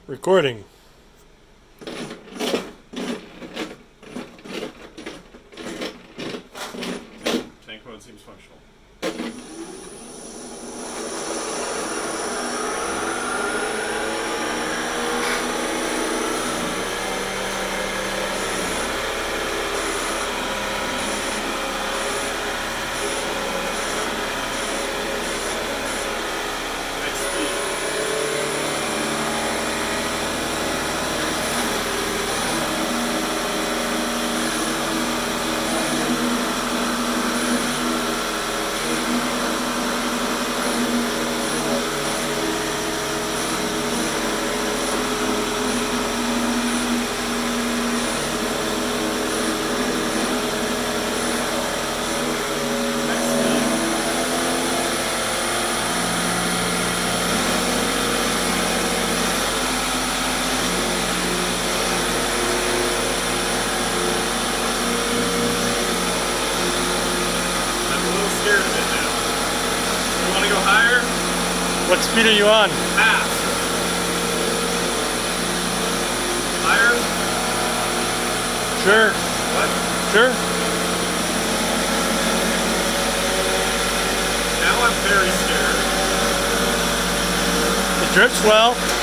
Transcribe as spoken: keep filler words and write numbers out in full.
Recording. Tank mode seems functional. What speed are you on? Half. Higher? Sure. What? Sure. Now I'm very scared. It drifts well.